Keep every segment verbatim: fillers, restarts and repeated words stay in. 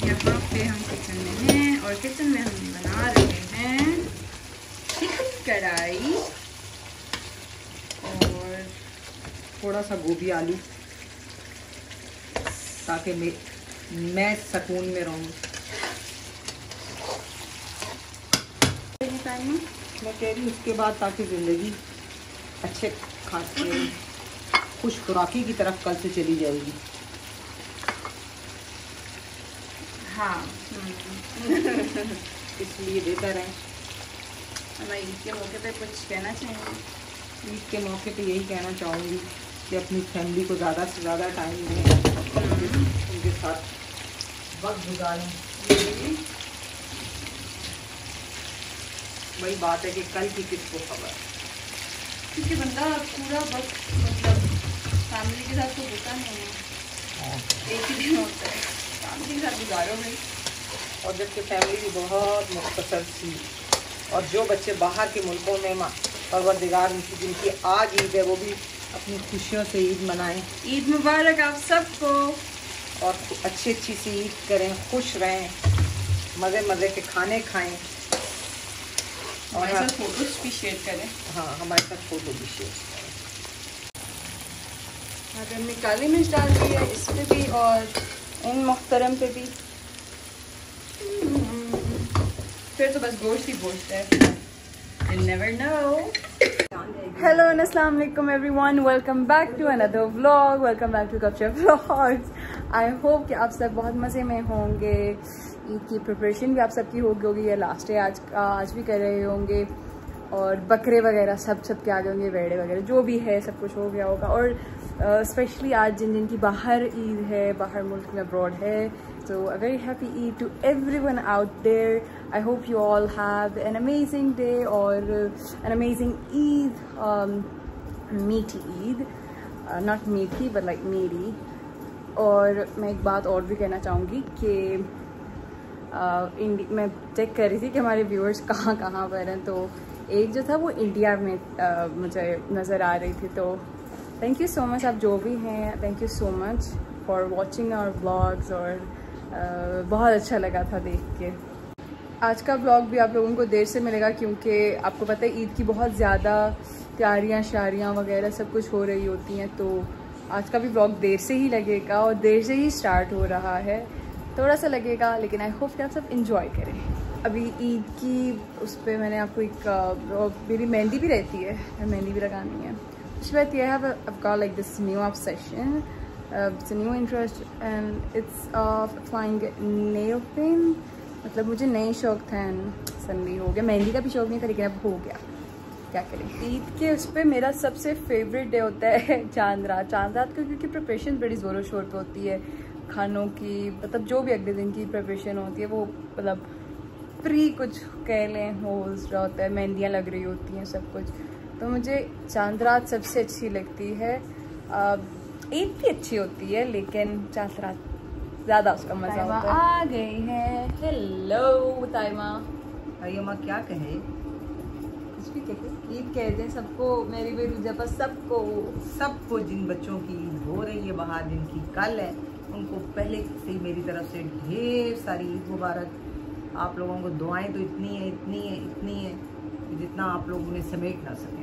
यहाँ पे हम किचन में हैं और किचन में हम बना रहे हैं चिकन कढ़ाई और थोड़ा सा गोभी आलू, ताकि मैं मैं सुकून में रहूँ। मैं कह रही हूँ उसके बाद ताकि ज़िंदगी अच्छे खासे खुश खुराकी की तरफ कल से चली जाएगी। हाँ इसलिए बेहतर है। मैं ईद के मौके पे कुछ कहना चाहिए? ईद के मौके पे यही कहना चाहूँगी कि अपनी फैमिली को ज़्यादा से ज़्यादा टाइम दें, उनके साथ वक्त गुजारें। वही बात है कि कल की किसको खबर, क्योंकि बंदा पूरा वक्त मतलब फैमिली के साथ तो होता नहीं है, एक ही दिन होता है फैमिली के साथ गुजारो भाई। और जबकि फैमिली भी बहुत मुख्तसर थी, और जो बच्चे बाहर के मुल्कों में परवरदिगार उनकी जिनकी आज ईद है वो भी अपनी खुशियों से ईद मनाएं। ईद मुबारक आप सबको, और अच्छी अच्छी सी ईद करें, खुश रहें, मज़े मज़े के खाने खाएं और हमारे साथ फोटोज भी शेयर करें। हाँ, हमारे साथ फोटो भी शेयर करें। अगर हमने काली मिर्च डाल दी है इस पे भी और इन मुख्तरम पे भी, फिर तो बस गोश्त ही गोश्त है। You never know. Hello and अस्सलाम वालेकुम everyone. Welcome back to another vlog. Welcome back to Kapcha Vlogs. I hope कि आप सब बहुत मज़े में होंगे। ईद की प्रिपरेशन भी आप सबकी होगी होगी ये लास्ट है आज आज भी कर रहे होंगे, और बकरे वगैरह सब सब के आगे होंगे, वेड़े वगैरह जो भी है सब कुछ हो गया होगा। और स्पेशली uh, आज जिन जिन की बाहर ईद है, बाहर मुल्क में अब्रॉड है, so a very happy Eid to everyone out there. I hope you all have an amazing day or uh, an amazing Eid, um, meaty Eid, uh, not meaty but like meaty. और मैं एक बात और भी कहना चाहूँगी कि इंडी मैं चेक कर रही थी कि हमारे व्यूअर्स कहाँ कहाँ पर हैं, तो एक जो था वो इंडिया में uh, मुझे नज़र आ रही थी। तो थैंक यू सो मच आप जो भी हैं, thank you so much for watching our vlogs. और uh, बहुत अच्छा लगा था देख के। आज का व्लॉग भी आप लोगों को देर से मिलेगा क्योंकि आपको पता है ईद की बहुत ज़्यादा तैयारियाँ शारियाँ वगैरह सब कुछ हो रही होती हैं, तो आज का भी व्लॉग देर से ही लगेगा और देर से ही स्टार्ट हो रहा है, थोड़ा सा लगेगा, लेकिन आई होप कि आप सब इंजॉय करें। अभी ईद की उस पर मैंने आपको एक मेरी मेहंदी भी रहती है, मेहंदी भी लगानी है। उसके बाद यह है I've got like this new obsession, uh, it's a new interest and it's of applying nail paint। मतलब मुझे नए शौक था, सनली हो गया, मेहंदी का भी शौक नहीं था लेकिन अब हो गया, क्या करें। ईद के उस पर मेरा सबसे फेवरेट डे होता है चांद रात। चांद रात को क्योंकि प्रिपरेशन बड़ी ज़ोरों शोर पे होती है, खानों की, मतलब जो भी अगले दिन की प्रिपरेशन होती है वो मतलब प्री कुछ कह लें हो रहा होता है, मेहंदियाँ लग रही होती हैं सब कुछ, तो मुझे चांद रात सबसे अच्छी लगती है। ईद भी अच्छी होती है लेकिन चांद रात ज़्यादा उसका मज़ा होता है। आ गई है, हेलो ताइमा। ताइमा क्या कहे, कुछ भी कहे, ईद कह दें सबको, मेरी बेरू जब सबको सबको जिन बच्चों की ईद हो रही है बाहर, जिनकी कल है, उनको पहले से मेरी तरफ से ढेर सारी ईद मुबारक। आप लोगों को दुआएं तो इतनी है इतनी है इतनी है कि जितना आप लोग उन्हें समेट ना सकें।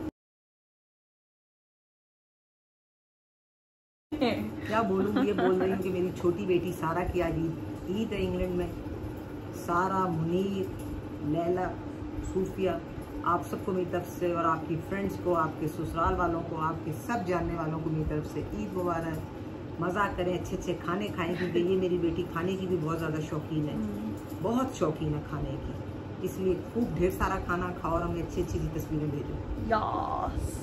क्या बोलूँ, ये बोल रही हूँ कि मेरी छोटी बेटी सारा की आज ईद ईद है इंग्लैंड में। सारा, मुनीर, लैला, सूफिया, आप सबको मेरी तरफ से, और आपकी फ्रेंड्स को, आपके ससुराल वालों को, आपके सब जानने वालों को मेरी तरफ से ईद मुबारक। मज़ा करें, अच्छे अच्छे खाने खाएं, क्योंकि ये मेरी बेटी खाने की भी बहुत ज़्यादा शौकीन है, बहुत शौकीन है खाने की, इसलिए खूब ढेर सारा खाना खाओ और हमें अच्छी अच्छी तस्वीरें भेजो। यस।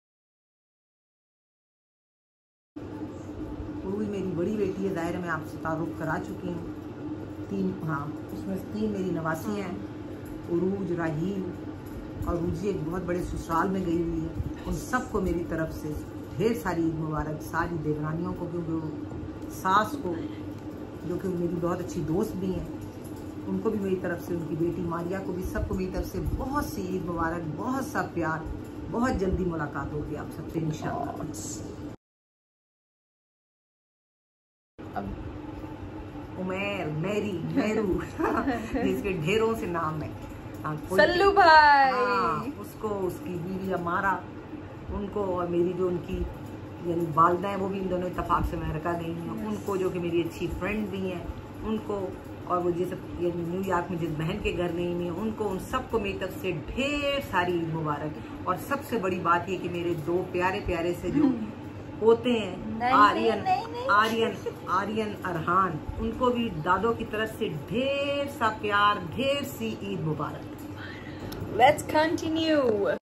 उरूज मेरी बड़ी बेटी है, ज़ाहिर है मैं आपसे तारुफ करा चुकी हूँ। तीन, हाँ, उसमें तीन मेरी नवासी हैं, उरूज, राहील और रूजी एक बहुत बड़े ससुराल में गई हुई है। उन सबको मेरी तरफ से ढेर सारी ईद मुबारक, सारी देवरानियों को, क्योंकि सास को जो कि मेरी बहुत अच्छी दोस्त भी हैं, उनको भी मेरी तरफ से, उनकी बेटी मारिया को भी, सबको मेरी तरफ से बहुत सी ईद मुबारक, बहुत सा प्यार। बहुत जल्दी मुलाकात होगी आप सबसे इंशाअल्लाह। अब उमेर, मैरी, मेरू जिसके ढेरों से नाम है। हाँ, सल्लू भाई। हाँ, उसको उसकी बीवी अमारा, उनको और मेरी जो उनकी यानी वालदा है वो भी इन दोनों इत्तेफाक से अमेरिका गई हैं। उनको जो कि मेरी अच्छी फ्रेंड भी हैं उनको, और वो जिस यानी न्यूयॉर्क में जिस बहन के घर नहीं हुई उनको, उन सबको मेरी तरफ से ढेर सारी ईद मुबारक। और सबसे बड़ी बात ये कि मेरे दो प्यारे प्यारे से जो होते हैं आर्यन आर्यन आर्यन अरहान, उनको भी दादों की तरफ से ढेर सा प्यार, ढेर सी ईद मुबारक। Let's continue.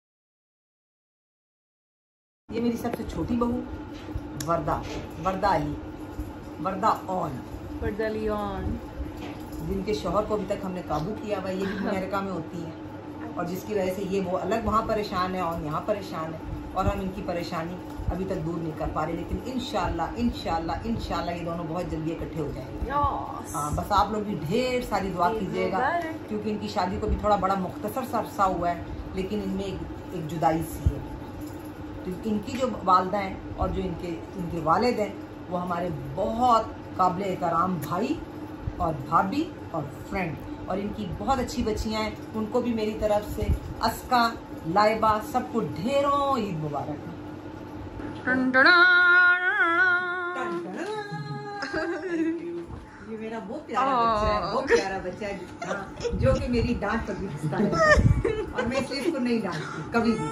ये मेरी सबसे छोटी बहू वर्दा, वर्दा अली, वर्दा ऑन, वर्दा लियोन, जिनके शौहर को अभी तक हमने काबू किया हुआ, ये भी अमेरिका में होती है और जिसकी वजह से ये वो अलग वहाँ परेशान है और यहाँ परेशान है और हम इनकी परेशानी अभी तक दूर नहीं कर पा रहे, लेकिन इंशाल्लाह इंशाल्लाह इंशाल्लाह ये दोनों बहुत जल्दी इकट्ठे हो जाएंगे। हाँ, बस आप लोग भी ढेर सारी दुआ कीजिएगा क्योंकि इनकी शादी को भी थोड़ा बड़ा मुख्तसर सा अरसा हुआ है, लेकिन इनमें एक, एक जुदाई सी है। तो इनकी जो वालदा हैं और जो इनके इनके वालिद हैं वो हमारे बहुत काबिल एहतराम भाई और भाभी और फ्रेंड, और इनकी बहुत अच्छी बच्चियां हैं, उनको भी मेरी तरफ से अस्का, लाइबा, सबको ढेरों ईद मुबारक। ये मेरा बहुत प्यारा बच्चा है, बहुत प्यारा बच्चा है, हाँ, जो कि मेरी डांट पर भी हंसता है और मैं इसलिए इसको नहीं डांटती कभी भी।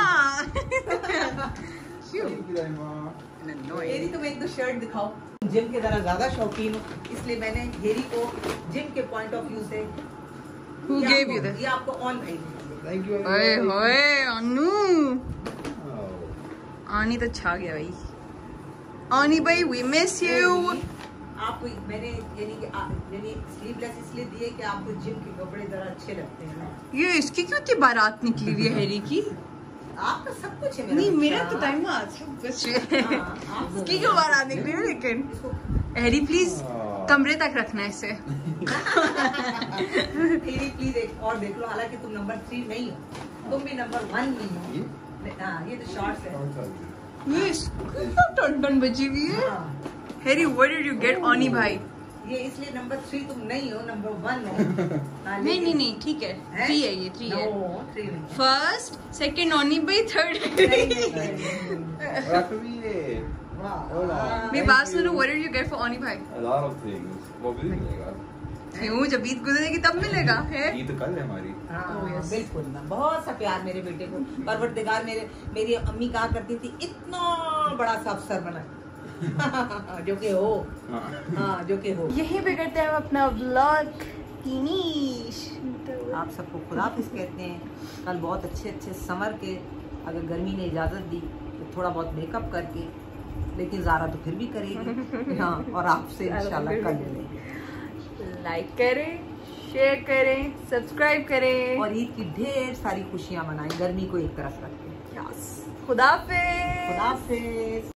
हेरी तो मैं एक दो शर्ट दिखाओ। जिम के जरा ज्यादा शौकीन हूँ, इसलिए मैंने हेरी को जिम के पॉइंट ऑफ व्यू से Who gave you that? ये आपको ऑनलाइन। Thank you. ओए होए अनु, आनी तो छा गया भाई। आनी भाई we miss you। आपको मैंने यानी कि यानी स्लीवलेस इसलिए दिए कि आपको जिम के कपड़े जरा अच्छे लगते हैं। ये इसकी क्यों इतनी बारात निकली हुई है हैरी की? आपका सब कुछ है। नहीं मेरा तो टाइम आज सब कुछ है। इसकी क्यों बारात निकली है? लेकिन हैरी प्लीज कमरे तक रखना इसे। हैरी प्लीज एक और देख लो, हालांकि तुम नंबर थ्री नहीं हो, तुम भी नंबर वन ही हो। हाँ, ये तो शॉर्ट्स है। ये कितना टन बची हुई है। Harry what did you get ऑनी भाई? ये इसलिए नंबर थ्री तुम नहीं हो, नंबर वन हो। नहीं नहीं नहीं ठीक है, थ्री है, ये थ्री है। फर्स्ट, सेकंड ऑनी भाई, थर्ड। मेरी बात सुनो, what did you get for ऑनी भाई? A lot of things. वो भी मिलेगा। क्यों? जब ईद गुजरेगी तब मिलेगा है? ईद कल है हमारी। हाँ, oh, yes. बिल्कुल ना, बहुत सा प्यार मेरे बेटे को। परवरदिगार मेरे मेरी अम्मी कहा करती थी इतना बड़ा सा अफसर बना जो कि हो। हाँ, जो कि हो। यहीं पे करते हैं अपना व्लॉग फिनिश। आप सबको खुदाफिज कहते हैं। कल बहुत अच्छे अच्छे समर के, अगर गर्मी ने इजाज़त दी तो थोड़ा बहुत मेकअप करके, लेकिन ज़ारा तो फिर भी करेगी। हाँ, और आपसे इंशाल्लाह कल मिलेंगे। लाइक करें, शेयर करें, सब्सक्राइब करें और ईद की ढेर सारी खुशियाँ मनाएं, गर्मी को एक तरफ रखें। खुदाफिज। खुदाफिज।